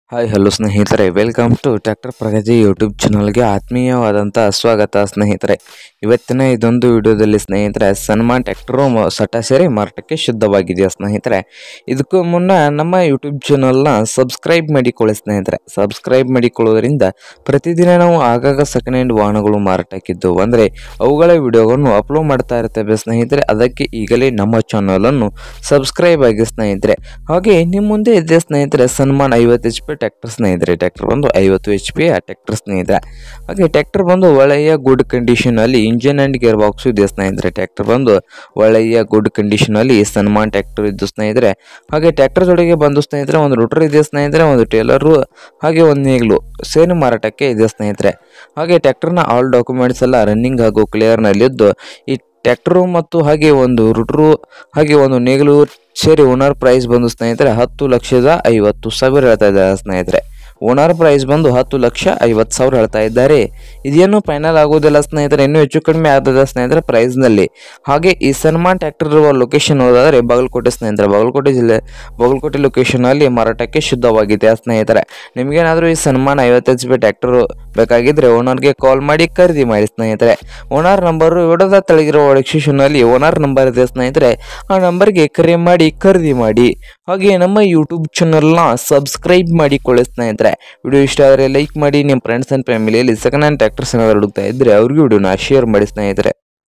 Hi hello ಸ್ನೇಹಿತರೆ, welcome to tractor Pragati YouTube ಚಾನಲ್ಗೆ ಆತ್ಮೀಯವಾದಂಥ ಸ್ವಾಗತ ಸ್ನೇಹಿತರೆ. ಇವತ್ತಿನ ಇದೊಂದು ವಿಡಿಯೋದಲ್ಲಿ ಸ್ನೇಹಿತರೆ, ಸನ್ಮಾನ್ ಟ್ರ್ಯಾಕ್ಟರು ಸರಾಸರಿ ಮಾರಾಟಕ್ಕೆ ಶುದ್ಧವಾಗಿದೆಯಾ ಸ್ನೇಹಿತರೆ. ಇದಕ್ಕೂ ಮುನ್ನ ನಮ್ಮ ಯೂಟ್ಯೂಬ್ ಚಾನಲ್ನ ಸಬ್ಸ್ಕ್ರೈಬ್ ಮಾಡಿಕೊಳ್ಳಿ ಸ್ನೇಹಿತರೆ. ಸಬ್ಸ್ಕ್ರೈಬ್ ಮಾಡಿಕೊಳ್ಳೋದ್ರಿಂದ ಪ್ರತಿದಿನ ನಾವು ಆಗಾಗ ಸೆಕೆಂಡ್ ಹ್ಯಾಂಡ್ ವಾಹನಗಳು ಮಾರಾಟಕ್ಕಿದ್ದವು ಅಂದರೆ ಅವುಗಳ ವಿಡಿಯೋಗಳನ್ನು ಅಪ್ಲೋಡ್ ಮಾಡ್ತಾ ಇರ್ತೇವೆ ಸ್ನೇಹಿತರೆ. ಅದಕ್ಕೆ ಈಗಲೇ ನಮ್ಮ ಚಾನಲನ್ನು ಸಬ್ಸ್ಕ್ರೈಬ್ ಆಗಿ ಸ್ನೇಹಿತರೆ. ಹಾಗೆ ನಿಮ್ಮ ಮುಂದೆ ಇದೆ ಸ್ನೇಹಿತರೆ ಸನ್ಮಾನ್ 50 HP ಟ್ರ್ಯಾಕ್ಟರ್ ಸ್ನೇಹಿತರೆ. ಟ್ರ್ಯಾಕ್ಟರ್ ಬಂದು 50 HP ಟ್ರ್ಯಾಕ್ಟರ್ ಸ್ನೇಹಿತರೆ. ಹಾಗೆ ಟ್ರ್ಯಾಕ್ಟರ್ ಬಂದು ಒಳ್ಳೆಯ ಗುಡ್ ಕಂಡೀಷನ್ ಅಲ್ಲಿ ಇಂಜಿನ್ ಅಂಡ್ ಗೇರ್ ಬಾಕ್ಸ್ ಇದೆ ಸ್ನೇಹಿತರೆ. ಟ್ರ್ಯಾಕ್ಟರ್ ಬಂದು ಒಳ್ಳೆಯ ಗುಡ್ ಕಂಡೀಷನ್ ಅಲ್ಲಿ ಸನ್ಮಾನ್ ಟ್ರ್ಯಾಕ್ಟರ್ ಇದ್ದು ಸ್ನೇಹಿತರೆ. ಹಾಗೆ ಟ್ರ್ಯಾಕ್ಟರ್ ಜೊತೆಗೆ ಬಂದು ಸ್ನೇಹಿತರೆ ಒಂದು ರೂಟರ್ ಇದೆ ಸ್ನೇಹಿತರೆ, ಒಂದು ಟೇಲರು ಹಾಗೆ ಒಂದು ನೇಗ್ಲು ಸೇರಿ ಮಾರಾಟಕ್ಕೆ ಇದೆ ಸ್ನೇಹಿತರೆ. ಹಾಗೆ ಟ್ರ್ಯಾಕ್ಟರ್ನ ಆಲ್ ಡಾಕ್ಯುಮೆಂಟ್ಸ್ ಎಲ್ಲ ರನ್ನಿಂಗ್ ಹಾಗೂ ಕ್ಲಿಯರ್ ನಲ್ಲಿದ್ದು ಈ ಟ್ರ್ಯಾಕ್ಟರು ಮತ್ತು ಹಾಗೆ ಒಂದು ರೂಟರು ಹಾಗೆ ಒಂದು ನೇಗಿಲು ಸೇರಿ ಓನರ್ ಪ್ರೈಸ್ ಬಂದು ಸ್ನೇಹಿತರೆ 10,50,000 ಹೇಳ್ತಾ ಇದ್ದಾರೆ ಸ್ನೇಹಿತರೆ. ಓನರ್ ಪ್ರೈಸ್ ಬಂದು 10,50,000 ಹೇಳ್ತಾ ಇದ್ದಾರೆ. ಇದೇನು ಫೈನಲ್ ಆಗೋದಿಲ್ಲ ಸ್ನೇಹಿತರೆ, ಇನ್ನೂ ಹೆಚ್ಚು ಕಡಿಮೆ ಆಗ್ತದೆ ಸ್ನೇಹಿತರೆ ಪ್ರೈಸ್ನಲ್ಲಿ. ಹಾಗೆ ಈ ಸನ್ಮಾನ್ ಟ್ರ್ಯಾಕ್ಟರ್ ಇರುವ ಲೊಕೇಶನ್ ಹೋದಾದರೆ ಬಾಗಲಕೋಟೆ ಸ್ನೇಹಿತರೆ. ಬಾಗಲಕೋಟೆ ಜಿಲ್ಲೆ ಬಾಗಲಕೋಟೆ ಲೊಕೇಶನಲ್ಲಿ ಮಾರಾಟಕ್ಕೆ ಶುದ್ಧವಾಗಿದೆ ಸ್ನೇಹಿತರೆ. ನಿಮಗೇನಾದರೂ ಈ ಸನ್ಮಾನ್ 50 HP ಟ್ರ್ಯಾಕ್ಟರ್ ಬೇಕಾಗಿದ್ದರೆ ಓನರ್ಗೆ ಕಾಲ್ ಮಾಡಿ ಖರೀದಿ ಮಾಡಿ ಸ್ನೇಹಿತರೆ. ಓನರ್ ನಂಬರು ವಿಡಿಯೋದ ತೆಳಗಿರುವ ಡಿಸ್ಕ್ರಿಪ್ಷನ್ನಲ್ಲಿ ಓನರ್ ನಂಬರ್ ಇದೆ ಸ್ನೇಹಿತರೆ. ಆ ನಂಬರ್ಗೆ ಕರೆ ಮಾಡಿ ಖರೀದಿ ಮಾಡಿ. ಹಾಗೆ ನಮ್ಮ ಯೂಟ್ಯೂಬ್ ಚಾನಲ್ನ ಸಬ್ಸ್ಕ್ರೈಬ್ ಮಾಡಿಕೊಳ್ಳಿ ಸ್ನೇಹಿತರೆ. ವಿಡಿಯೋ ಇಷ್ಟ ಆದರೆ ಲೈಕ್ ಮಾಡಿ. ನಿಮ್ಮ ಫ್ರೆಂಡ್ಸ್ ಆ್ಯಂಡ್ ಫ್ಯಾಮಿಲಿಯಲ್ಲಿ ಸೆಕೆಂಡ್ ಹ್ಯಾಂಡ್ ಟ್ರ್ಯಾಕ್ಟರ್ಸ್ ಏನಾದರೂ ಹುಡುಕ್ತಾ ಇದ್ದರೆ ಅವ್ರಿಗೂ ವಿಡಿಯೋನ ಶೇರ್ ಮಾಡಿ ಸ್ನೇಹಿತರೆ.